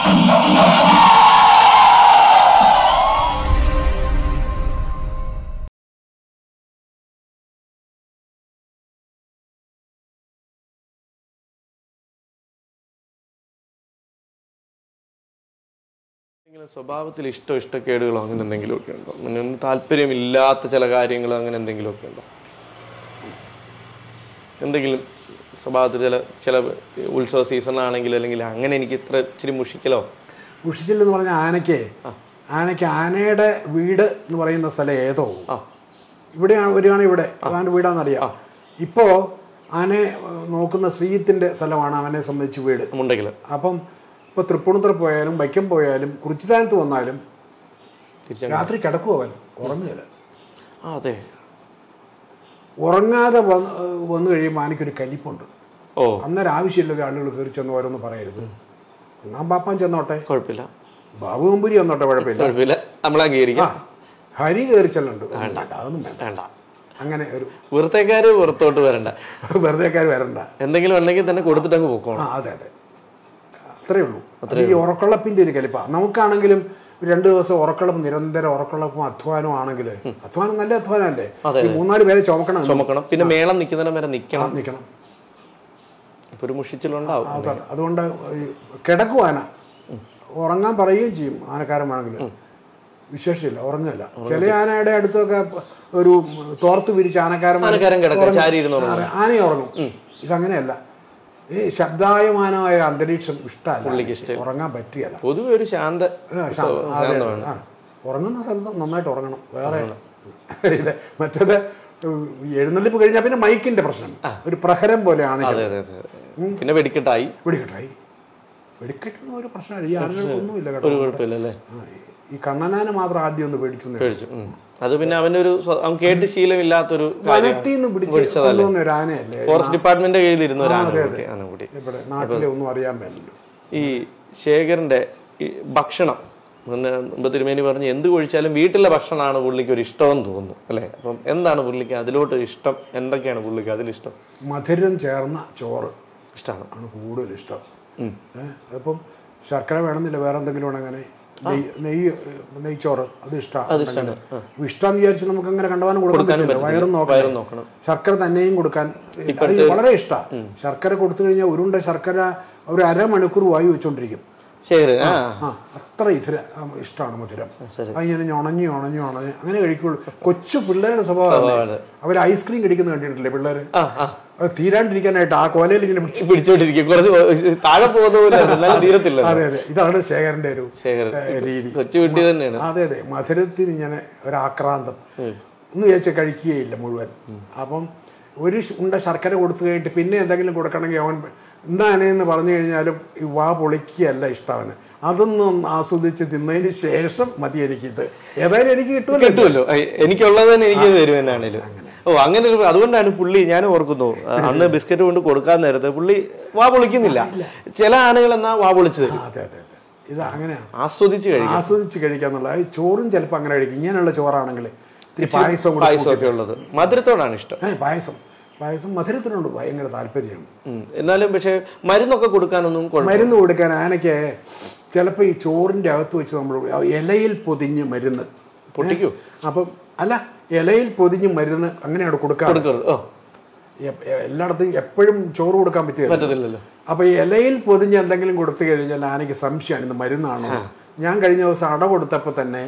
സ്വഭാവത്തിൽ ഇഷ്ടക്കേടുകളോ അങ്ങനെ എന്തെങ്കിലുമൊക്കെ ഉണ്ടോ? താല്പര്യമില്ലാത്ത ചില കാര്യങ്ങളോ അങ്ങനെ എന്തെങ്കിലുമൊക്കെ ഉണ്ടോ? എന്തെങ്കിലും സ്വഭാവത്തിൽ ചില ഉത്സവ സീസണാണെങ്കിൽ അല്ലെങ്കിൽ അങ്ങനെ എനിക്ക് ഇച്ചിരി മുഷിച്ചില്ലെന്ന് പറഞ്ഞാൽ ആനയുടെ വീട് എന്ന് പറയുന്ന സ്ഥലം ഏതോ ഇവിടെയാണ് വരികയാണ്. ഇവിടെ ആൻ്റെ വീടാണെന്നറിയാം. ഇപ്പോൾ ആനയെ നോക്കുന്ന ശ്രീജിത്തിൻ്റെ സ്ഥലമാണ് അവനെ സംബന്ധിച്ച് വീട് ഉണ്ടെങ്കിൽ. അപ്പം ഇപ്പോൾ തൃപ്പൂണിത്തുറ പോയാലും വൈക്കം പോയാലും കുറിച്ചിത്താനത്ത് വന്നാലും രാത്രി കിടക്കും, അവൻ ഉറങ്ങുകയില്ല. അതെ, ഉറങ്ങാതെ വന്നു കഴിയുമ്പോൾ ആനയ്ക്കൊരു കലിപ്പുണ്ട്. അന്നേരം ആവശ്യമില്ല ആളുകൾ കയറി ചെന്ന് ഓരോന്ന് പറയരുത്. ഒന്നാം പാപ്പാൻ ചെന്നോട്ടെ, കുഴപ്പമില്ല. ബാബു നമ്പൂരി വന്നോട്ടെ, കുഴപ്പമില്ല. ഹരി കയറി ചെല്ലുണ്ട്, അതൊന്നും വേണ്ട. അങ്ങനെ ഒരു വെറുതെക്കാർ പുറത്തോട്ട് വരണ്ട, എന്തെങ്കിലും ഉണ്ടെങ്കിൽ തന്നെ കൊടുത്തിട്ട് അങ്ങ് പോക്കണം. അതെ, അത്രയേ ഉള്ളൂ. ഈ ഉറക്കുള്ളപ്പിൻ്റെ ഒരു കലിപ്പ. നമുക്കാണെങ്കിലും 2 ദിവസം ഉറക്കുള്ളപ്പ്, നിരന്തരം ഉറക്കുള്ളപ്പും അധ്വാനം ആണെങ്കിൽ, അധ്വാനം നല്ല അധ്വാനമല്ലേ, 3-4 പേരെ ചുമക്കണം. പിന്നെ മേളം നിൽക്കുന്നതിന് വരെ നിൽക്കണം. ഒരു മുഷിച്ചിലുണ്ടാവും. അതുകൊണ്ട് കിടക്കുവാന ഉറങ്ങാൻ പറയുകയും ചെയ്യും ആനക്കാരമാണെങ്കിൽ. വിശേഷമില്ല, ഉറങ്ങില്ല. ചില ആനയുടെ അടുത്തൊക്കെ ഒരു തോർത്ത് പിരിച്ച് ആനയെ ഉറങ്ങും. ഇതങ്ങനെയല്ല. ഈ ശബ്ദായമാനമായ അന്തരീക്ഷം ഇഷ്ടമല്ല, ഉറങ്ങാൻ പറ്റിയല്ല. പൊതുവെ ഒരു ഉറങ്ങുന്ന സ്ഥലത്ത് നന്നായിട്ട് ഉറങ്ങണം. വേറെ ഇത് മറ്റേത് എഴുന്നള്ളിപ്പ് കഴിഞ്ഞാൽ പിന്നെ മൈക്കിന്റെ പ്രശ്നം ഒരു പ്രഹരം പോലെയാണ്. പിന്നെ വെടിക്കെട്ടായി വെടിക്കെട്ടുന്ന ഒരു പ്രശ്നമില്ല. ഈ ആളുകൾക്കൊന്നുമില്ല കേട്ടോ. ഈ കണ്ണനാനെ മാത്രം ആദ്യം ഒന്ന് പേടിച്ചു. അത് പിന്നെ അവന്റെ ഒരു കേട്ട് ശീലമില്ലാത്തൊരു ആനയല്ലേ, ഫോറസ്റ്റ് ഡിപ്പാർട്ട്മെന്റിന്റെ കയ്യിലിരുന്ന ഇവിടെ നാട്ടിലെ ഒന്നും അറിയാൻ പറ്റില്ല. ഈ ശേഖരന്റെ ഭക്ഷണം തിരുമേനി പറഞ്ഞ് എന്ത് കഴിച്ചാലും വീട്ടിലെ ഭക്ഷണമാണ് പുള്ളിക്ക് ഒരു ഇഷ്ടമെന്ന് തോന്നുന്നു അല്ലേ? അപ്പം എന്താണ് പുള്ളിക്ക് അതിലോട്ട് ഇഷ്ടം? എന്തൊക്കെയാണ് പുള്ളിക്ക് അതിലിഷ്ടം? മധുരം ചേർന്ന ചോറ് ഇഷ്ടമാണ് കൂടുതൽ ഇഷ്ടം. അതിപ്പം ശർക്കര വേണമെന്നില്ല, വേറെ എന്തെങ്കിലും വേണം. അങ്ങനെ നെയ്ച്ചോറ് അത് ഇഷ്ടമാണ്. ഇഷ്ടം വിചാരിച്ച് നമുക്ക് അങ്ങനെ കണ്ടുപോകാനും കൊടുക്കാൻ പറ്റില്ല. വയറും നോക്കണം. ശർക്കര തന്നെയും കൊടുക്കാൻ വളരെ ഇഷ്ടമാണ്. ശർക്കര കൊടുത്തു കഴിഞ്ഞാൽ ഉരുണ്ട ശർക്കര ഒരു അരമണിക്കൂർ വായു വെച്ചോണ്ടിരിക്കും. അത്ര ഇഷ്ടമാണ് മധുരം. അതിങ്ങനെ ഞൊണഞ്ഞ് അങ്ങനെ കഴിക്കുള്ളൂ. കൊച്ചു പിള്ളേരുടെ സ്വഭാവം. അവർ ഐസ്ക്രീം കഴിക്കുന്ന കണ്ടിട്ടില്ലേ പിള്ളേര്? അത് തീരാണ്ടിരിക്കാനായിട്ട് ആ കോലയിൽ ഇങ്ങനെ പിടിച്ചോണ്ടിരിക്കും. അതെ, ഇതാണ് ശേഖരന്റെ ഒരു രീതി. അതെ, മധുരത്തിന് ഇങ്ങനെ ഒരാക്രാന്തം എന്ന് വിചാരിച്ചാൽ കഴിക്കുകയില്ല മുഴുവൻ. അപ്പം ഒരു ഉണ്ട ശർക്കര കൊടുത്തു കഴിഞ്ഞിട്ട് പിന്നെ എന്തെങ്കിലും കൊടുക്കണമെങ്കിൽ അവൻ എന്താണെന്ന് പറഞ്ഞു കഴിഞ്ഞാലും ഈ വാ പൊളിക്കുകയല്ല ഇഷ്ടമാണ്. അതൊന്നും ആസ്വദിച്ച് തിന്നതിന് ശേഷം മതി എനിക്കിത്. ഏതായാലും എനിക്ക് കിട്ടുമല്ലോ, എനിക്കുള്ളത് തന്നെ എനിക്ക് തരുമെന്നാണേലും. അങ്ങനെ ഒരു അതുകൊണ്ടാണ് പുള്ളി, ഞാൻ ഓർക്കുന്നു അന്ന് ബിസ്ക്കറ്റ് കൊണ്ട് കൊടുക്കാൻ നേരത്തെ പുള്ളി വാ പൊളിക്കുന്നില്ല. ചില ആനകൾ എന്നാ വാ പൊളിച്ചു തരും. അതെ, ഇത് അങ്ങനെയാണ്. ആസ്വദിച്ച് കഴിക്കാന്നുള്ള ചോറും ചിലപ്പോൾ അങ്ങനെ കഴിക്കും. ഇങ്ങനെയുള്ള ചോറാണെങ്കിൽ പായസം ഒക്കെ ഉള്ളത് മധുരത്തോടാണ് ഇഷ്ടം. പായസം മധുരത്തിനുണ്ട് ഭയങ്കര താല്പര്യമാണ്. എന്നാലും പക്ഷെ മരുന്നൊക്കെ കൊടുക്കാനൊന്നും മരുന്ന് കൊടുക്കാൻ ആനയ്ക്ക് ചിലപ്പോൾ ഈ ചോറിൻ്റെ അകത്ത് വെച്ച് നമ്മൾ ഇലയിൽ പൊതിഞ്ഞ് മരുന്ന് പൊട്ടിക്കൂ. അപ്പം അല്ല, ഇലയിൽ പൊതിഞ്ഞ് മരുന്ന് അങ്ങനെയാണ് കൊടുക്കാറ്. എല്ലായിടത്തും എപ്പോഴും ചോറ് കൊടുക്കാൻ പറ്റില്ലല്ലോ. അപ്പോൾ ഈ ഇലയിൽ പൊതിഞ്ഞ് എന്തെങ്കിലും കൊടുത്തു കഴിഞ്ഞാൽ ആനയ്ക്ക് സംശയമാണ് ഇത് മരുന്നാണോ. ഞാൻ കഴിഞ്ഞ ദിവസം അട കൊടുത്തപ്പോൾ തന്നെ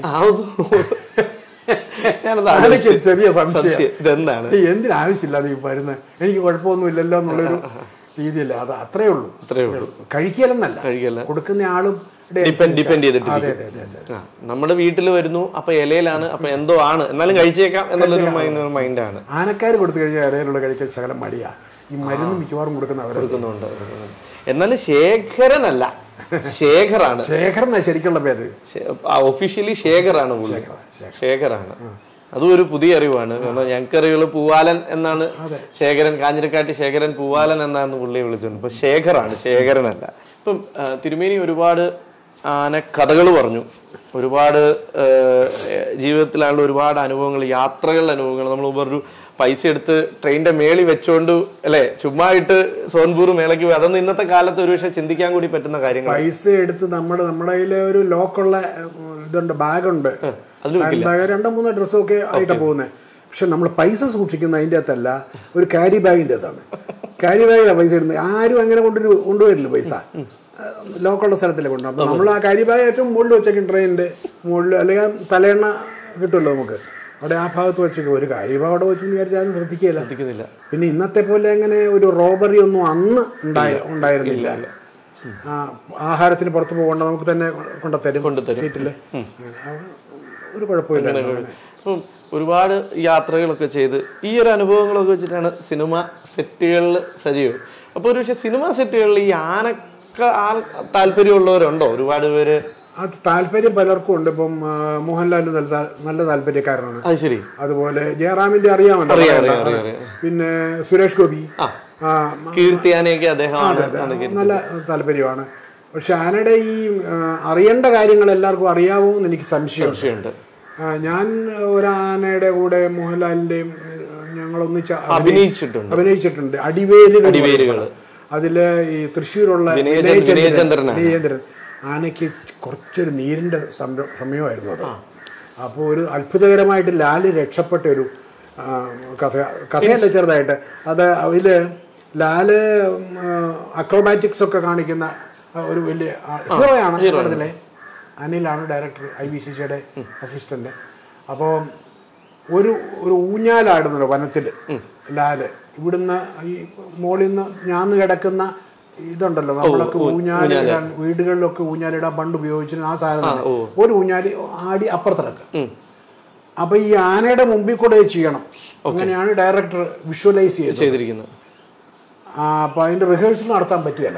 ചെറിയ സംശയം, എന്തിനാവശ്യമില്ലാതെ ഈ മരുന്ന്, എനിക്ക് കുഴപ്പമൊന്നുമില്ലല്ലോ എന്നുള്ളൊരു രീതിയല്ല. അത് അത്രേ ഉള്ളൂ. കഴിക്കലെന്നല്ല, കൊടുക്കുന്ന ആളും ഡിപ്പെൻഡ് ചെയ്തിട്ട്. നമ്മുടെ വീട്ടിൽ വരുന്നു, അപ്പൊ ഇലയിലാണ്, അപ്പൊ എന്തോ ആണ്, എന്നാലും കഴിച്ചേക്കാം എന്നുള്ളൊരു മൈൻഡാണ്. ആനക്കാർ കൊടുത്തു കഴിഞ്ഞാൽ ഇലയിലുള്ള കഴിക്കാൻ ശകലം മടിയാ. ഈ മരുന്ന് മിക്കവാറും കൊടുക്കുന്നുണ്ട്. എന്നാലും ശേഖരനല്ല, ശേഖറാണ്. ശേഖരനാ ശരിക്കുള്ള പേര്. ഒഫീഷ്യലി ശേഖറാണ്. ശേഖറാണ്. അതും ഒരു പുതിയ അറിവാണ്. കാരണം ഞങ്ങൾക്കറിയുള്ളൂ പൂവാലൻ എന്നാണ്. ശേഖരൻ, കാഞ്ഞിരക്കാട്ട് ശേഖരൻ പൂവാലൻ എന്നാണ് പുള്ളിയെ വിളിച്ചത്. ഇപ്പൊ ശേഖറാണ്, ശേഖരനല്ല. ഇപ്പം തിരുമേനി ഒരുപാട് ആന കഥകൾ പറഞ്ഞു. ഒരുപാട് ജീവിതത്തിലാണുള്ള ഒരുപാട് അനുഭവങ്ങൾ, യാത്രകളുടെ അനുഭവങ്ങൾ. നമ്മൾ ഒരു പൈസ എടുത്ത് ട്രെയിനിന്റെ മേളിൽ വെച്ചോണ്ട് അല്ലെ ചുമ്മാ ഇട്ട് സോൻപൂർ മേലേക്ക് പോയി, അതൊന്നും ഇന്നത്തെ കാലത്ത് ഒരു പക്ഷേ ചിന്തിക്കാൻ കൂടി പറ്റുന്ന കാര്യങ്ങൾ. പൈസ എടുത്ത് നമ്മുടെ കയ്യില് ഒരു ലോക്കുള്ള ഇതുണ്ട്, ബാഗുണ്ട്, 2-3 ഡ്രസ്സൊക്കെ ആയിട്ടാണ് പോകുന്നത്. പക്ഷെ നമ്മൾ പൈസ സൂക്ഷിക്കുന്ന അതിൻ്റെ അകത്തല്ല, ഒരു ക്യാരി ബാഗിൻ്റെ അകത്താണ്. ക്യാരി ബാഗിലാണ് പൈസ ഇടുന്നത്. ആരും അങ്ങനെ കൊണ്ടുവരില്ല പൈസ, ലോക്കുള്ള സ്ഥലത്തിലെ കൊണ്ടുപോകും. അപ്പം നമ്മൾ ആ ക്യാരി ബാഗ് ഏറ്റവും മുകളിൽ വെച്ചേക്കും, ട്രെയിനിൻ്റെ മുകളിൽ, അല്ലെങ്കിൽ തലേണ്ണ കിട്ടുമല്ലോ നമുക്ക്, അവിടെ ആ ഭാഗത്ത് വെച്ചേക്കും. ഒരു ക്യാരി ബാഗ് അവിടെ വെച്ചെന്ന് വിചാരിച്ചാലും ശ്രദ്ധിക്കില്ല. പിന്നെ ഇന്നത്തെ പോലെ അങ്ങനെ ഒരു റോബറി ഒന്നും അന്ന് ഉണ്ടായിരുന്നില്ല. ആഹാരത്തിന് പുറത്ത് പോകേണ്ട നമുക്ക് തന്നെ കൊണ്ടുതരും സീറ്റിൽ, ഒരു കുഴപ്പമില്ല. അപ്പം ഒരുപാട് യാത്രകളൊക്കെ ചെയ്ത് ഈ ഒരു അനുഭവങ്ങളൊക്കെ വെച്ചിട്ടാണ് സിനിമ സെറ്റുകളിൽ സജീവം. അപ്പോൾ ഒരു പക്ഷേ സിനിമ സെറ്റുകളിൽ ഈ താല്പര്യമുള്ളവരുണ്ടോ? ഒരുപാട് പേര് അത് താല്പര്യം പലർക്കും ഉണ്ട്. ഇപ്പം മോഹൻലാൽ നല്ല താല്പര്യക്കാരനാണ്. അത് ശരി. അതുപോലെ ജയറാമിന്റെ അറിയാമല്ലോ, പിന്നെ സുരേഷ് ഗോപി, കീർത്തി ആനയൊക്കെ അദ്ദേഹം നല്ല താല്പര്യമാണ്. പക്ഷെ ആനയുടെ ഈ അറിയേണ്ട കാര്യങ്ങൾ എല്ലാവർക്കും അറിയാവോ എന്ന് എനിക്ക് സംശയമുണ്ട്. ഞാൻ ഒരു ആനയുടെ കൂടെ മോഹൻലാലിന്റെയും ഞങ്ങൾ ഒന്നിച്ച് അഭിനയിച്ചിട്ടുണ്ട്. അടിവേരുകൾ. അതില് ഈ തൃശ്ശൂരുള്ള വിനയചന്ദ്രൻ ആനയ്ക്ക് കുറച്ചൊരു നീരിന്റെ സമയമായിരുന്നു അത്. അപ്പോൾ ഒരു അത്ഭുതകരമായിട്ട് ലാല് രക്ഷപ്പെട്ട ഒരു കഥയല്ല, ചെറുതായിട്ട്. അത് അതില് ലാല് അക്രോബാറ്റിക്സ് ഒക്കെ കാണിക്കുന്ന ഒരു വലിയ ഹീറോയാണ്. പടത്തിലെ അനിലാണ് ഡയറക്ടർ, IBCCയുടെ അസിസ്റ്റന്റ്. അപ്പോൾ ഒരു ഊഞ്ഞാലാടുന്നുണ്ട് വനത്തിൽ ലാല്. ഇവിടുന്ന് ഈ മോളിൽ നിന്ന് ഞാന്ന് കിടക്കുന്ന ഇതുണ്ടല്ലോ, നമ്മളൊക്കെ ഊഞ്ഞാലിടാൻ വീടുകളിലൊക്കെ ഊഞ്ഞാലിടാൻ പണ്ട് ഉപയോഗിച്ചിരുന്ന ആ സാധനം, ഒരു ഊഞ്ഞാലി ആടി അപ്പുറത്തിറക്കുക. അപ്പൊ ഈ ആനയുടെ മുമ്പിൽ കൂടെ ചെയ്യണം. അങ്ങനെയാണ് ഡയറക്ടർ വിഷ്വലൈസ് ചെയ്തിരിക്കുന്നത്. അപ്പൊ അതിന്റെ റിഹേഴ്സൽ നടത്താൻ പറ്റുകയല്ല,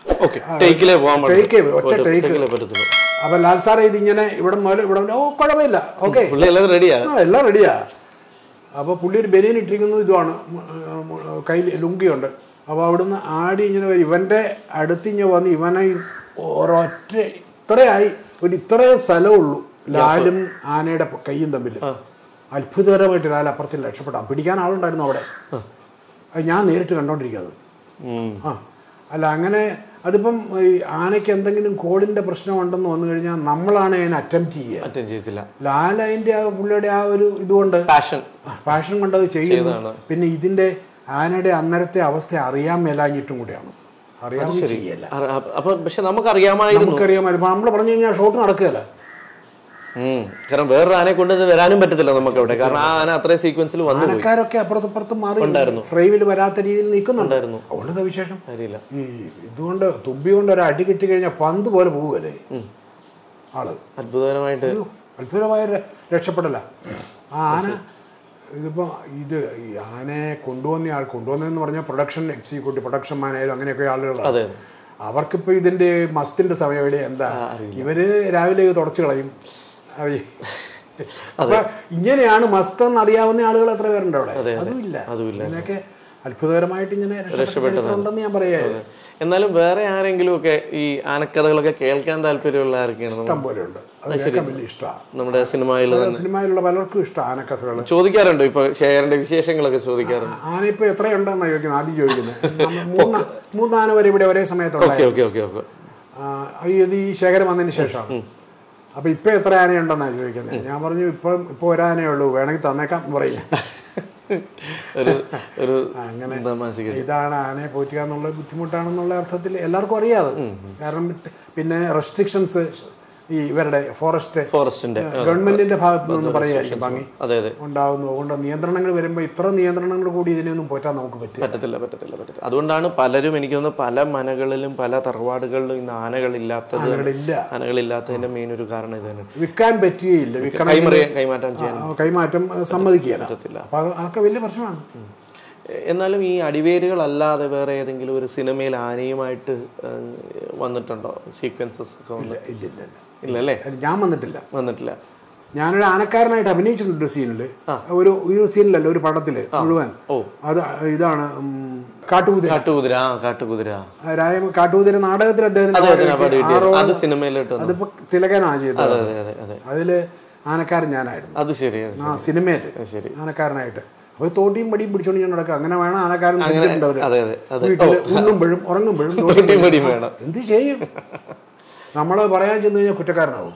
ഒറ്റ ടേക്ക്. അപ്പൊ ലാൽ സാറെ ഇതിങ്ങനെ ഇവിടെ മുതൽ ഇവിടെ കുഴപ്പമില്ല, ഓക്കെ എല്ലാം റെഡിയാ. അപ്പൊ പുള്ളി ഒരു ബനിയൻ ഇട്ടിരിക്കുന്നത് ഇതുമാണ്, കയ്യിൽ ലുങ്കിയുണ്ട്. അപ്പോൾ അവിടുന്ന് ആടി ഇങ്ങനെ വരും. ഇവൻ്റെ അടുത്തിങ്ങനെ വന്ന് ഇവനെ ഒരൊറ്റ ഇത്രയായി ഇത്രയും സ്ഥലമുള്ളൂ ലാലും ആനയുടെ കയ്യും തമ്മിൽ. അത്ഭുതകരമായിട്ട് ലാൽ അപ്പുറത്തിൽ രക്ഷപ്പെടാം. പിടിക്കാൻ ആളുണ്ടായിരുന്നു അവിടെ. അത് ഞാൻ നേരിട്ട് കണ്ടോണ്ടിരിക്കുന്നത്. അല്ല അങ്ങനെ അതിപ്പം ഈ ആനയ്ക്ക് എന്തെങ്കിലും കോളിൻ്റെ പ്രശ്നമുണ്ടെന്ന് വന്നു കഴിഞ്ഞാൽ നമ്മളാണ് അതിനെ അറ്റംപ്റ്റ് ചെയ്യുക. ലാൽ അതിൻ്റെ പുള്ളിയുടെ ആ ഒരു ഇതുകൊണ്ട് പാഷൻ കൊണ്ട് അത് ചെയ്യുന്നു. പിന്നെ ഇതിൻ്റെ ആനയുടെ അന്നേരത്തെ അവസ്ഥ അറിയാൻ മേലാഞ്ഞിട്ടും കൂടെയാണ്. നമുക്കറിയാമായിരുന്നു. നമ്മൾ പറഞ്ഞു കഴിഞ്ഞാൽ ഷോട്ട് നടക്കുകയല്ല. കാരണം വേറൊരു ആനയെ കൊണ്ട് വരാനും പറ്റത്തില്ല നമുക്ക് അവിടെ. കാരണം ആ ആന അത്രയും സീക്വൻസിൽ വന്നു. ആനക്കാരൊക്കെ അപ്പുറത്തും മാറി ഫ്രെയിമിൽ വരാത്ത രീതിയിൽ നിൽക്കുന്നുണ്ടായിരുന്നു. അതുകൊണ്ട് വിശേഷം ഈ ഇതുകൊണ്ട് തുമ്പി കൊണ്ട് ഒരു അടി കിട്ടി കഴിഞ്ഞാൽ പന്ത് പോലെ പോവുകയല്ലേ ആള്. അത്ഭുതമായ രക്ഷപ്പെടല ആ ആന. ഇതിപ്പോൾ ഈ ആനയെ കൊണ്ടുവന്നതെന്ന് പറഞ്ഞാൽ പ്രൊഡക്ഷൻ എക്സിക്യൂട്ടീവ്, പ്രൊഡക്ഷൻ മാനേജർ, അങ്ങനെയൊക്കെ ആളുകളാണ്. അവർക്കിപ്പോൾ ഇതിൻ്റെ മസ്തിൻ്റെ സമയം എവിടെ എന്താ, ഇവര് രാവിലെ തുടച്ചു കളയും. അപ്പൊ ഇങ്ങനെയാണ് മസ്തെന്ന് അറിയാവുന്ന ആളുകൾ എത്ര പേരുണ്ട് അവിടെ? അതുമില്ല. അങ്ങനെയൊക്കെ അത്ഭുതകരമായിട്ട് ഇങ്ങനെ രക്ഷപ്പെട്ടിട്ടുണ്ടെന്ന് ഞാൻ പറയാം. എന്നാലും വേറെ ആരെങ്കിലും ഒക്കെ ഈ ആനക്കഥകളൊക്കെ കേൾക്കാൻ താല്പര്യമുള്ള ആരൊക്കെയാണ്? ഇഷ്ടം പോലെ ഉണ്ട്. അത് കേൾക്കാൻ വലിയ ഇഷ്ടമാണ്. നമ്മുടെ സിനിമയിലുള്ള പലർക്കും ഇഷ്ടം ആനക്കഥകൾ. ചോദിക്കാറുണ്ടോ? ഇപ്പൊ ഷെയറിന്റെ വിശേഷങ്ങളൊക്കെ ചോദിക്കാറുണ്ട്. ആന ഇപ്പൊ എത്രയുണ്ടെന്നാണ് ചോദിക്കുന്നത്, ആദ്യം ചോദിക്കുന്നത്. 3 ആന വരെ ഇവിടെ ഒരേ സമയത്തുണ്ട്. ഇത് ഈ ശേഖരം വന്നതിന് ശേഷമാണ്. അപ്പൊ ഇപ്പൊ എത്ര ആനയുണ്ടെന്നാണ് ചോദിക്കുന്നത്. ഞാൻ പറഞ്ഞു ഇപ്പൊ ഒരാനേ ഉള്ളൂ, വേണമെങ്കിൽ തന്നേക്കാം പറയും. അങ്ങനെ ഇതാണ് ആനയെ പോറ്റുക എന്നുള്ള ബുദ്ധിമുട്ടാണെന്നുള്ള അർത്ഥത്തിൽ എല്ലാവർക്കും അറിയാതെ. കാരണം പിന്നെ റെസ്ട്രിക്ഷൻസ് ഈ ഇവരുടെ ഫോറസ്റ്റിന്റെ ഗവൺമെന്റിന്റെ ഭാഗത്തു നിന്ന് പറയായിരിക്കും ഭംഗി ഉണ്ടാവുന്നു. അതുകൊണ്ട് നിയന്ത്രണങ്ങൾ വരുമ്പോൾ ഇത്ര നിയന്ത്രണങ്ങൾ കൂടി ഇതിനെയൊന്നും പോറ്റാൻ നമുക്ക് പറ്റത്തില്ല. അതുകൊണ്ടാണ് പലരും, എനിക്ക് തോന്നുന്നു പല മനകളിലും പല തറവാടുകളിലും ഇന്ന് ആനകളില്ലാത്തതിന്റെ മെയിൻ ഒരു കാരണം ഇത് തന്നെ. വിൽക്കാൻ പറ്റുകയില്ല, കൈമാറ്റം സമ്മതിക്കുകയില്ല. അപ്പൊ അതൊക്കെ വലിയ പ്രശ്നമാണ്. എന്നാലും ഈ അടിവേരുകളല്ലാതെ വേറെ ഏതെങ്കിലും ഒരു സിനിമയിൽ ആനയുമായിട്ട് വന്നിട്ടുണ്ടോ? സീക്വൻസസ് ഒക്കെ ഇല്ലല്ലേ? ഞാൻ വന്നിട്ടില്ല. ഞാനൊരു ആനക്കാരനായിട്ട് അഭിനയിച്ചിട്ടുണ്ട് സീനില്. ഒരു സീനിലല്ല, ഒരു പടത്തില് മുഴുവൻ. അത് ഇതാണ് കാട്ടുകുതിര. കാട്ടുകുതിര കാട്ടുകുതിര കാട്ടുകുതിര നാടകത്തിൽ അദ്ദേഹത്തിന് അത് സിനിമയിലോട്ട് അതിപ്പോ തിലകനാണ് ചെയ്തത്. അതില് ആനക്കാരൻ ഞാനായിരുന്നു. അത് ശരി. ആ സിനിമയില് ആനക്കാരനായിട്ട് അവർ തോട്ടിയും പടിയും പിടിച്ചോണ്ട് ഞാൻ നടക്കുക. അങ്ങനെ വേണം ആനക്കാരൻ വീട്ടില് ഉണ്ണുമ്പോഴും ഉറങ്ങുമ്പോഴും എന്ത് ചെയ്യും? നമ്മള് പറയാൻ ചെന്ന് കഴിഞ്ഞാൽ കുറ്റക്കാരനാവും.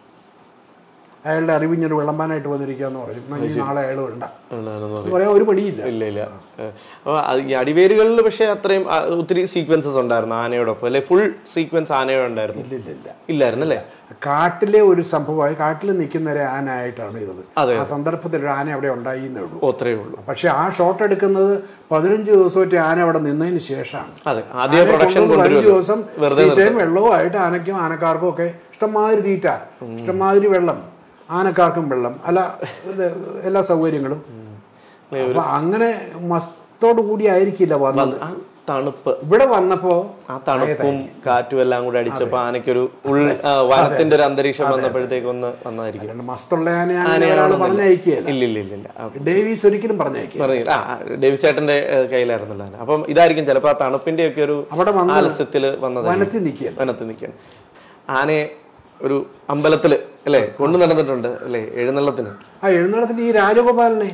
അയാളുടെ അറിവിഞ്ഞൊരു വിളമ്പാനായിട്ട് വന്നിരിക്കാന്ന് പറയും. നാളെ അയാൾ വേണ്ട പറയാൻ ഒരു പണിയില്ല. ഇല്ല. അപ്പോൾ ഈ അടിവേരുകളിൽ പക്ഷെ അത്രയും ഒത്തിരി സീക്വൻസസ് ഉണ്ടായിരുന്നു ആനയോടൊപ്പം അല്ലെ? ഫുൾ സീക്വൻസ് ആനയോടുണ്ടായിരുന്നു? ഇല്ലായിരുന്നു അല്ലേ? കാട്ടിലെ ഒരു സംഭവമായി കാട്ടിൽ നിൽക്കുന്ന ഒരു ആനയായിട്ടാണ് ഇത്. ആ സന്ദർഭത്തിൽ ഒരു ആന അവിടെ ഉണ്ടായിന്നേ ഉള്ളൂ. അത്രേ ഉള്ളൂ. പക്ഷെ ആ ഷോട്ട് എടുക്കുന്നത് 15 ദിവസമായിട്ട് ആന അവിടെ നിന്നതിന് ശേഷമാണ്. 15 ദിവസം തീറ്റയും വെള്ളവും ആയിട്ട് ആനയ്ക്കും ആനക്കാർക്കും ഒക്കെ ഇഷ്ടംമാതിരി തീറ്റ, ഇഷ്ടംമാതിരി വെള്ളം, ആനക്കാർക്കും വെള്ളം, അല്ല എല്ലാ സൗകര്യങ്ങളും. അപ്പൊ അങ്ങനെ മസ്തോടു കൂടി ആയിരിക്കില്ല വന്നത്. തണുപ്പ് ഇവിടെ വന്നപ്പോ ആ തണുപ്പും കാറ്റും എല്ലാം കൂടെ അടിച്ചപ്പോ ആനയ്ക്കൊരു വനത്തിന്റെ ഒരു അന്തരീക്ഷം വന്നപ്പോഴത്തേക്ക് ഒന്ന് വന്നതായിരിക്കും. മസ്തുള്ള ആനയാണ് പറഞ്ഞയക്കുകയല്ല. ഇല്ല. ഡേവീസ് ഒരിക്കലും പറഞ്ഞയക്കില്ല. ഡേവിസ് ചേട്ടന്റെ കയ്യിലായിരുന്നല്ലോ. അപ്പം ഇതായിരിക്കും ചിലപ്പോ ആ തണുപ്പിന്റെ ഒക്കെ ഒരു ആലസ്യത്തില് വന്നത്. വനത്തിൽ നിൽക്കുകയാണ്. ആനയെ ഒരു അമ്പലത്തില് അല്ലെ കൊണ്ടു നടന്നിട്ടുണ്ട് അല്ലെ? എഴുന്നള്ളത്തിന് ഈ രാജഗോപാലിനെ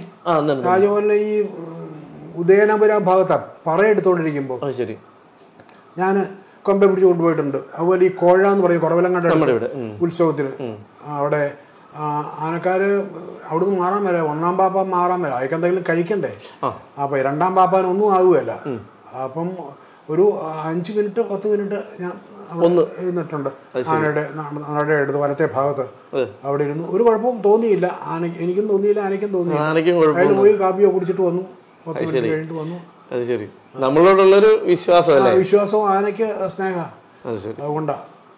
ഈ ഉദയനപുരം ഭാഗത്താ പറയെടുത്തോണ്ടിരിക്കുമ്പോ ശരി ഞാൻ കൊമ്പ പിടിച്ച് കൊണ്ടുപോയിട്ടുണ്ട്. അതുപോലെ ഈ കോഴ എന്ന് പറയും കുറവലങ്ങാട് ഉത്സവത്തിന് അവിടെ ആനക്കാര് അവിടുന്ന് മാറാൻ വരാം. 1-ാം പാപ്പാൻ മാറാൻ വരാം. അയക്ക് എന്തെങ്കിലും കഴിക്കണ്ടേ? അപ്പൊ 2-ാം പാപ്പാൻ ഒന്നും ആവുകയല്ല. അപ്പം ഒരു 5 മിനിറ്റ് 10 മിനിറ്റ് ഞാൻ ഇരുന്നിട്ടുണ്ട്. ആനയുടെ അടുത്ത് വലത്തെ ഭാഗത്ത് അവിടെ ഇരുന്നു. ഒരു കുഴപ്പവും തോന്നിയില്ല. എനിക്കും തോന്നിയില്ല, ആനയ്ക്കും തോന്നിയില്ല. അയാൾ പോയി കാപ്പിയോ കുടിച്ചിട്ട് വന്നു. 10 മിനിറ്റ് കഴിഞ്ഞിട്ട് വന്നു. നമ്മളോടുള്ളൊരു വിശ്വാസവും ആനയ്ക്ക് സ്നേഹ. അതുകൊണ്ടാ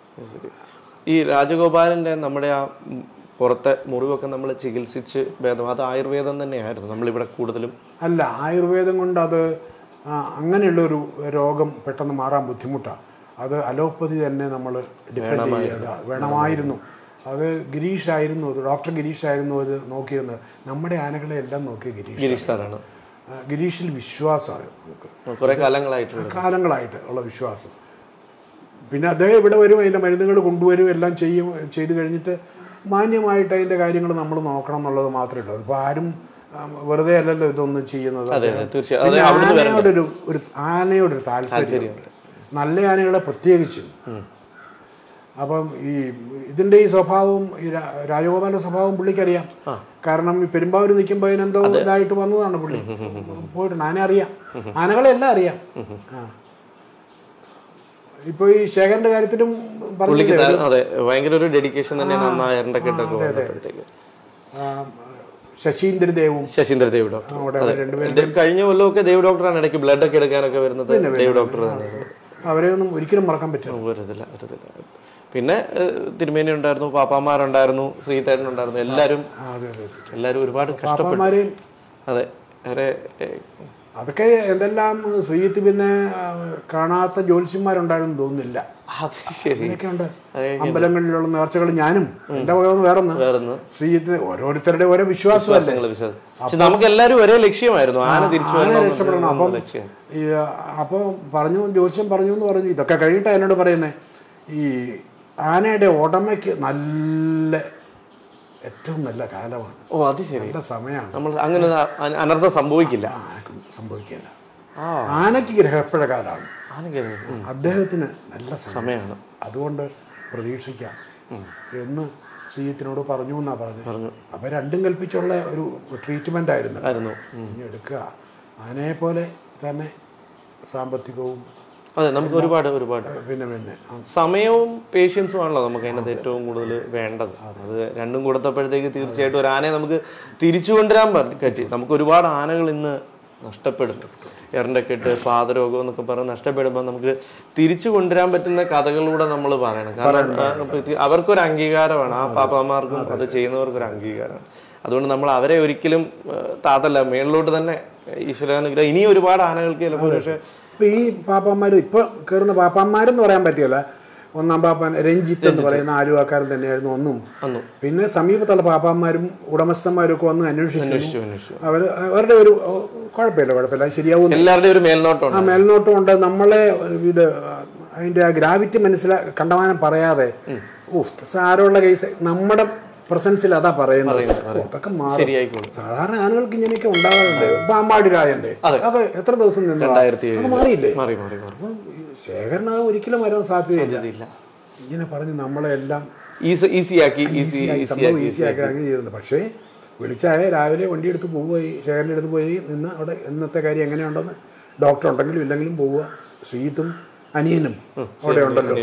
ഈ രാജഗോപാലന്റെ നമ്മുടെ ആ പുറത്തെ മുറിവൊക്കെ നമ്മൾ ചികിത്സിച്ച് ഭേദം അത് ആയുർവേദം തന്നെയായിരുന്നു നമ്മളിവിടെ കൂടുതലും. അല്ല, ആയുർവേദം കൊണ്ട് അത് അങ്ങനെയുള്ളൊരു രോഗം പെട്ടെന്ന് മാറാൻ ബുദ്ധിമുട്ടാണ്. അത് അലോപ്പതി തന്നെ നമ്മൾ ഡിപ്പെൻഡ് ചെയ്യാതെ വേണമായിരുന്നു. അത് ഗിരീഷായിരുന്നു, ഡോക്ടർ ഗിരീഷായിരുന്നു അത് നോക്കിയിരുന്നത്. നമ്മുടെ ആനകളെ എല്ലാം നോക്കിയ ഗിരീഷ് സാറാണ്. ഗിരീഷിൽ വിശ്വാസമാണ് നമുക്ക് കാലങ്ങളായിട്ട് ഉള്ള വിശ്വാസം. പിന്നെ അദ്ദേഹം ഇവിടെ വരും, അതിൻ്റെ മരുന്നുകൾ കൊണ്ടുവരും, എല്ലാം ചെയ്ത് കഴിഞ്ഞിട്ട് മാന്യമായിട്ട് അതിൻ്റെ കാര്യങ്ങൾ നമ്മൾ നോക്കണം എന്നുള്ളത് മാത്രമേ ഉള്ളൂ. അതിപ്പോൾ ആരും വെറുതെ അല്ലല്ലോ ഇതൊന്നും ചെയ്യുന്നത്. ആനയോടൊരു താല്പര്യമുണ്ട്, നല്ല ആനകളെ പ്രത്യേകിച്ചും. അപ്പം ഇതിൻ്റെ ഈ സ്വഭാവം, ഈ രാജഗോപാലിൻ്റെ സ്വഭാവം പുള്ളിക്കറിയാം. കാരണം ഈ പെരുമ്പാവൂർ നിൽക്കുമ്പോൾ അതിനെന്തോ ഇതായിട്ട് വന്നതാണ് പുള്ളി. പോയിട്ടുണ്ട്. ആന അറിയാം, ആനകളെല്ലാം അറിയാം. ഇപ്പൊ ഈ ശേഖരന്റെ കാര്യത്തിലും ഭയങ്കര ഒരു ഡെഡിക്കേഷൻ തന്നെയാണ്. ശശീന്ദ്രദേവ് ഡോക്ടർ കഴിഞ്ഞ കൊല്ലമൊക്കെ ദേവ് ഡോക്ടറാണ് ഇടയ്ക്ക് ബ്ലഡ് ഒക്കെ എടുക്കാനൊക്കെ വരുന്നത്. ദേവ് ഡോക്ടർ അവരെയൊന്നും ഒരിക്കലും മറക്കാൻ പറ്റില്ല. പിന്നെ തിരുമേനി ഉണ്ടായിരുന്നു, പാപ്പാമാരുണ്ടായിരുന്നു, ശ്രീതേടൻ ഉണ്ടായിരുന്നു. എല്ലാരും ഒരുപാട് കഷ്ടപ്പെട്ടു. അതെ, അതൊക്കെ എന്തെല്ലാം. ശ്രീജിത്ത് പിന്നെ കാണാത്ത ജ്യോത്സ്യന്മാരുണ്ടായിരുന്നു തോന്നുന്നില്ല. അങ്ങനെയൊക്കെയുണ്ട്. അമ്പലങ്ങളിലുള്ള നേർച്ചകൾ ഞാനും എന്റെ വകയൊന്ന് വേറൊന്ന്. ശ്രീജിത്തിന് ഓരോരുത്തരുടെ ഓരോ വിശ്വാസമല്ലേ. നമുക്ക് എല്ലാവരും ഒരേ ലക്ഷ്യമായിരുന്നു, ആന രക്ഷപ്പെടണം. അപ്പം അപ്പൊ ജ്യോത്സ്യം പറഞ്ഞു എന്ന് പറഞ്ഞു. ഇതൊക്കെ കഴിഞ്ഞിട്ടാണ് എന്നോട് പറയുന്നത്, ഈ ആനയുടെ ഉടമയ്ക്ക് ഏറ്റവും നല്ല കാലമാണ്. നല്ല സമയമാണ്. നമ്മൾ അങ്ങനെ അനർത്ഥം സംഭവിക്കില്ല. ആനയ്ക്ക് ഗ്രഹപ്പഴ കാലമാണ്, അദ്ദേഹത്തിന് നല്ല സമയമാണ്. അതുകൊണ്ട് പ്രതീക്ഷിക്കാം എന്ന് ശ്രീജിത്തിനോട് പറഞ്ഞു എന്നാ പറഞ്ഞു. അപ്പൊ രണ്ടും കൽപ്പിച്ചുള്ള ഒരു ട്രീറ്റ്മെന്റ് ആയിരുന്നു. ഇനി എടുക്കുക. ആനയെ പോലെ തന്നെ സാമ്പത്തികവും. അതെ, നമുക്ക് ഒരുപാട് പിന്നെ സമയവും പേഷ്യൻസും ആണല്ലോ നമുക്ക് അതിനകത്ത് ഏറ്റവും കൂടുതൽ വേണ്ടത്. അത് രണ്ടും കൊടുത്തപ്പോഴത്തേക്ക് തീർച്ചയായിട്ടും ഒരു ആനയെ നമുക്ക് തിരിച്ചു കൊണ്ടുവരാൻ പറ്റി. നമുക്ക് ഒരുപാട് ആനകൾ ഇന്ന് നഷ്ടപ്പെടുന്നു. എറിൻ്റെക്കെട്ട്, പാദരോഗം എന്നൊക്കെ പറഞ്ഞ് നഷ്ടപ്പെടുമ്പോൾ നമുക്ക് തിരിച്ചു കൊണ്ടുവരാൻ പറ്റുന്ന കഥകളിലൂടെ നമ്മൾ പറയണം. കാരണം അവർക്കൊരു അംഗീകാരമാണ്, ആ പാപ്പാമാർക്കും അത് ചെയ്യുന്നവർക്കൊരു അംഗീകാരമാണ്. അതുകൊണ്ട് നമ്മൾ അവരെ ഒരിക്കലും താത്തല്ല, മേളിലോട്ട് തന്നെ ഈശ്വരാനുഗ്രഹം. ഇനി ഒരുപാട് ആനകൾക്ക് ചിലപ്പോൾ പക്ഷേ ഈ പാപ്പാന്മാർ ഇപ്പോൾ കയറുന്ന പാപ്പാന്മാരെന്ന് പറയാൻ പറ്റില്ല. ഒന്നാം പാപ്പാൻ രഞ്ജിത്ത് എന്ന് പറയുന്ന ആലുവാക്കാരൻ തന്നെയായിരുന്നു ഒന്നും. പിന്നെ സമീപത്തുള്ള പാപ്പാന്മാരും ഉടമസ്ഥന്മാരും ഒക്കെ വന്ന് അന്വേഷിച്ചു. അവരുടെ ഒരു കുഴപ്പമില്ല ശരിയാവും, എല്ലാവരുടെയും ഒരു മേൽനോട്ടം. ആ മേൽനോട്ടം ഉണ്ട്. നമ്മളെ ഇത് അതിന്റെ ആ ഗ്രാവിറ്റി കണ്ടമാനം പറയാതെ സാരമുള്ള കേസ് നമ്മുടെ പ്രസൻസിൽ അതാ പറയുന്നത്. അതൊക്കെ മാറും. സാധാരണ ആനകൾക്ക് ഇങ്ങനെയൊക്കെ ഉണ്ടാകാറുണ്ട്. പാമ്പാടി രാജന്റെ അപ്പൊ എത്ര ദിവസം നിന്ന് മാറിയില്ലേ? ശേഖരൻ അത് ഒരിക്കലും വരാൻ സാധ്യതയില്ല. ഇങ്ങനെ പറഞ്ഞ് നമ്മളെ എല്ലാം ഈസിയാക്കി ചെയ്യുന്നുണ്ട്. പക്ഷേ വിളിച്ചായ രാവിലെ വണ്ടി എടുത്ത് പോവുകയായി, ശേഖരൻ്റെ അടുത്ത് പോയി നിന്ന് അവിടെ ഇന്നത്തെ കാര്യം എങ്ങനെയുണ്ടെന്ന് ഡോക്ടർ ഉണ്ടെങ്കിലും ഇല്ലെങ്കിലും പോവുക. ശ്രീത്തും അനിയനും അവിടെ ഉണ്ടല്ലോ.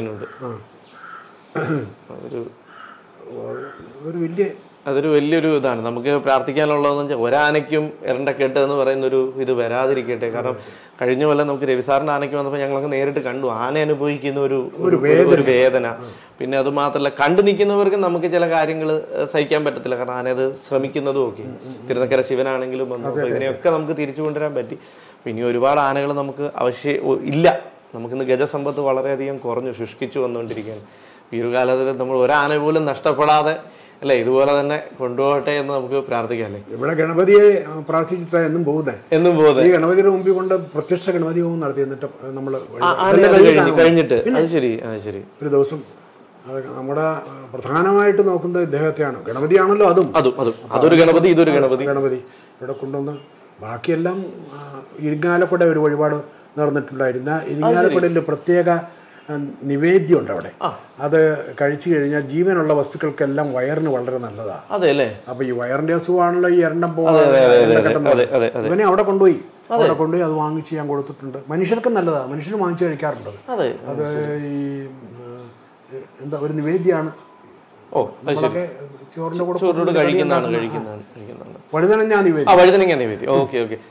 അതൊരു വലിയൊരു ഇതാണ്. നമുക്ക് പ്രാർത്ഥിക്കാനുള്ളതെന്ന് വെച്ചാൽ ഒരാനയ്ക്കും എരണ്ടക്കെട്ട് എന്ന് പറയുന്നൊരു ഇത് വരാതിരിക്കട്ടെ. കാരണം കഴിഞ്ഞ കൊല്ലം നമുക്ക് രവിസാറിന്റെ ആനയ്ക്ക് വന്നപ്പോൾ ഞങ്ങളൊക്കെ നേരിട്ട് കണ്ടു ആന അനുഭവിക്കുന്ന ഒരു വേദന. പിന്നെ അത് മാത്രമല്ല കണ്ടു നിൽക്കുന്നവർക്ക് നമുക്ക് ചില കാര്യങ്ങൾ സഹിക്കാൻ പറ്റത്തില്ല. കാരണം ആന അത് ശ്രമിക്കുന്നതും ഒക്കെ തിരുനക്കര ശിവനാണെങ്കിലും വന്നപ്പോൾ ഇതിനെയൊക്കെ നമുക്ക് തിരിച്ചു കൊണ്ടുവരാൻ പറ്റി. പിന്നെ ഒരുപാട് ആനകൾ നമുക്ക് ഇല്ല. നമുക്കിന്ന് ഗജസമ്പത്ത് വളരെയധികം കുറഞ്ഞു, ശുഷ്കിച്ചു വന്നുകൊണ്ടിരിക്കുകയാണ്. ഈ ഒരു കാലത്തിൽ നമ്മൾ ഒരാന പോലും നഷ്ടപ്പെടാതെ അല്ലെ ഇതുപോലെ തന്നെ കൊണ്ടുപോകട്ടെ എന്ന് നമുക്ക് പ്രാർത്ഥിക്കാം. അല്ലേ ഇവിടെ ഗണപതിയെ പ്രാർത്ഥിച്ചിട്ടാണ് എന്നും പോകുന്നത്. ഈ ഗണപതിയുടെ മുമ്പിൽ കൊണ്ട് പ്രത്യക്ഷ ഗണപതി ഹോമം നടത്തി. എന്നിട്ട് നമ്മൾ കഴിഞ്ഞിട്ട് ഒരു ദിവസം നമ്മുടെ പ്രധാനമായിട്ട് നോക്കുന്നത് ഇദ്ദേഹത്തെയാണ്. ഗണപതിയാണല്ലോ അതൊരു ഗണപതി, ഇതൊരു ഗണപതി ഇവിടെ കൊണ്ടുവന്ന് ബാക്കിയെല്ലാം ഇരിങ്ങാലക്കുട ഒരു വഴിപാട് നടന്നിട്ടുണ്ടായിരുന്ന ഇരിങ്ങാലക്കുടയിൽ പ്രത്യേക നിവേദ്യമുണ്ട് അവിടെ. അത് കഴിച്ചു കഴിഞ്ഞാൽ ജീവനുള്ള വസ്തുക്കൾക്കെല്ലാം വയറിന് വളരെ നല്ലതാണ്. അപ്പൊ ഈ വയറിന്റെ അസുഖമാണല്ലോ ഈ എണ്ണം ഇവനെ അവിടെ കൊണ്ടുപോയി അത് വാങ്ങിച്ച് ഞാൻ കൊടുത്തിട്ടുണ്ട്. മനുഷ്യർക്കും നല്ലതാണ്, മനുഷ്യന് വാങ്ങിച്ചു കഴിക്കാറുണ്ട്. അത് ഈ എന്താ ഒരു നിവേദ്യമാണ്. ചോറിന്റെ കൂടെ വഴുതനങ്ങ നിവേദ്യം.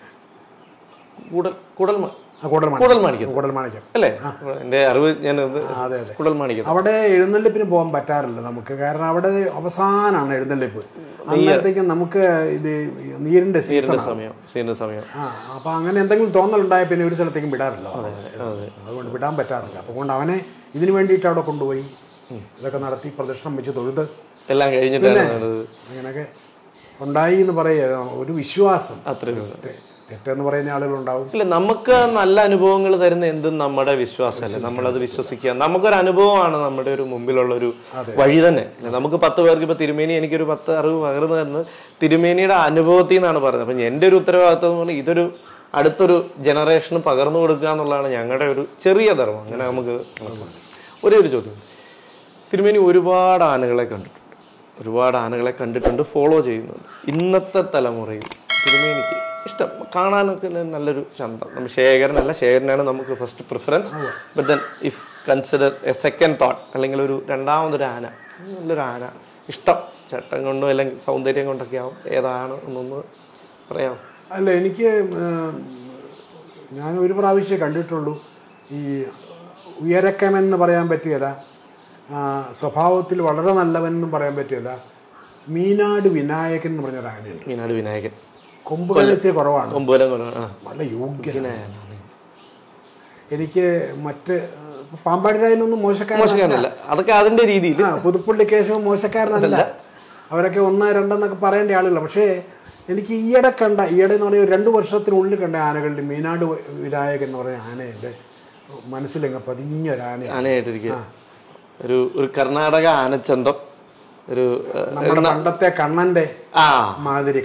അവിടെ എഴുന്നള്ളിപ്പിന് പോകാൻ പറ്റാറില്ല നമുക്ക്. കാരണം അവിടെ അവസാനമാണ് എഴുന്നള്ളിപ്പ്. അന്നേരത്തേക്കും നമുക്ക് ഇത് നീരിന്റെ സമയം. അപ്പൊ അങ്ങനെ എന്തെങ്കിലും തോന്നലുണ്ടായ പിന്നെ ഒരു സ്ഥലത്തേക്കും വിടാറില്ല. അതുകൊണ്ട് വിടാൻ പറ്റാറില്ല. അതുകൊണ്ട് അവനെ ഇതിനു വേണ്ടിയിട്ട് അവിടെ കൊണ്ടുപോയി ഇതൊക്കെ നടത്തി പ്രദക്ഷിണം വെച്ച് തൊഴുത് എല്ലാം കഴിഞ്ഞിട്ട് അങ്ങനെയൊക്കെ ഉണ്ടായി എന്ന് പറയുക ഒരു വിശ്വാസം. തെറ്റെന്ന് പറയുന്ന ആളുകളുണ്ടാവും. ഇല്ല, നമുക്ക് നല്ല അനുഭവങ്ങൾ തരുന്ന എന്തും നമ്മുടെ വിശ്വാസമല്ലേ, നമ്മളത് വിശ്വസിക്കുക. നമുക്കൊരു അനുഭവമാണ് നമ്മുടെ ഒരു മുമ്പിലുള്ള ഒരു വഴി തന്നെ. നമുക്ക് 10 പേർക്ക് ഇപ്പൊ തിരുമേനി എനിക്കൊരു 10 അറിവ് പകർന്നു തരുന്നത് തിരുമേനിയുടെ അനുഭവത്തിൽ നിന്നാണ് പറഞ്ഞത്. അപ്പൊ എൻ്റെ ഒരു ഉത്തരവാദിത്വം എന്ന് പറഞ്ഞാൽ ഇതൊരു അടുത്തൊരു ജനറേഷന് പകർന്നു കൊടുക്കുക എന്നുള്ളതാണ് ഞങ്ങളുടെ ഒരു ചെറിയ ധർമ്മം. അങ്ങനെ നമുക്ക് ഒരേ ഒരു ചോദ്യം, തിരുമേനി ഒരുപാട് ആനകളെ കണ്ടിട്ടുണ്ട്, ഫോളോ ചെയ്യുന്നുണ്ട്. ഇന്നത്തെ തലമുറയിൽ തിരുമേനിക്ക് ഇഷ്ടം കാണാനൊക്കെ നല്ലൊരു ചന്തം. നമ്മൾ ശേഖരനാണ് നമുക്ക് first preference. But then if consider a second thought, അല്ലെങ്കിൽ ഒരു രണ്ടാമതൊരു ആന, നല്ലൊരു ആന ഇഷ്ടം ചട്ടം കൊണ്ടോ അല്ലെങ്കിൽ സൗന്ദര്യം കൊണ്ടൊക്കെ ആവും, ഏതാണ് എന്നൊന്ന് പറയാം. അല്ല, എനിക്ക് ഞാൻ ഒരു പ്രാവശ്യമേ കണ്ടിട്ടുള്ളൂ. ഈ ഉയരക്കമെന്ന് പറയാൻ പറ്റുകയില്ല, സ്വഭാവത്തിൽ വളരെ നല്ലവനെന്നും പറയാൻ പറ്റില്ല. മീനാട് വിനായകൻ എന്ന് പറഞ്ഞൊരു ആനയുണ്ട്. മീനാട് വിനായകൻ കൊമ്പുകലത്തിൽ കുറവാണ്, നല്ല യോഗ്യനായ. എനിക്ക് മറ്റ് പാമ്പാടി രാജനൊന്നും മോശക്കാരനല്ല, അതൊക്കെ അതിന്റെ രീതിയിൽ. പുതുപ്പള്ളി കേശവൻ മോശക്കാരനല്ല, അവരൊക്കെ 1, 2 എന്നൊക്കെ പറയേണ്ട ആളുകളാണ്. പക്ഷേ എനിക്ക് ഈയിടെ എന്ന് പറഞ്ഞാൽ 2 വർഷത്തിനുള്ളിൽ കണ്ട ആനകളുടെ മീനാട് വിനായകൻ എന്ന് പറഞ്ഞ ആന എൻ്റെ മനസ്സിലെങ്ങ ആനയായിട്ടിരിക്കുക. ഒരു കർണാടക ആനച്ചന്തം, ഒരു പണ്ടത്തെ കണ്ണന്റെ മാതിരി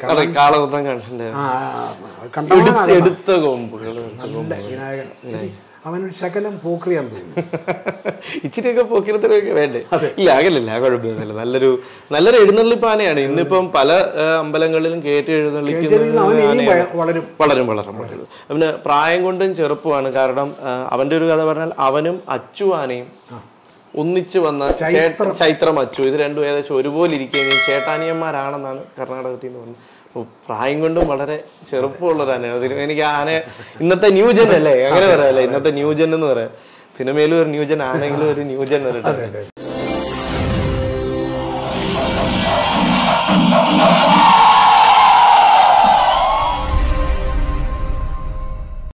എടുത്ത കൊമ്പുകൾ. വിനായകൻ അവനൊരു ശകലം പോക്രിയാൻ തോന്നുന്നു. ഇച്ചിരിയൊക്കെ പോക്കിരത്തിലൊക്കെ വേണ്ടേ? ഇല്ല, അകലില്ല, കുഴപ്പമൊന്നുമില്ല. നല്ലൊരു എഴുന്നള്ളിപ്പാനയാണ്. ഇന്നിപ്പം പല അമ്പലങ്ങളിലും കയറ്റി എഴുന്നള്ളിക്കുന്ന വളരും. അവന് പ്രായം കൊണ്ടും ചെറുപ്പമാണ്. കാരണം അവന്റെ ഒരു കഥ പറഞ്ഞാൽ അവനും അച്ചു ആനയും ഒന്നിച്ച് വന്ന ചൈത്രം അച്ചു, ഇത് രണ്ടും ഏകദേശം ഒരുപോലെ ഇരിക്കുകയും ചേട്ടാനിയന്മാരാണെന്നാണ് കർണാടകത്തിൽ നിന്ന് പറഞ്ഞത്. പ്രായം കൊണ്ടും വളരെ ചെറുപ്പമുള്ളൊരു ആനയാണ്. എനിക്ക് ആന ഇന്നത്തെ ന്യൂജൻ അല്ലേ, അങ്ങനെ പറയാല്ലേ, ഇന്നത്തെ ന്യൂജൻ എന്ന് പറയാം. സിനിമയിലും ഒരു ന്യൂജൻ ആണെങ്കിലും ഒരു ന്യൂജൻ വരട്ടെ.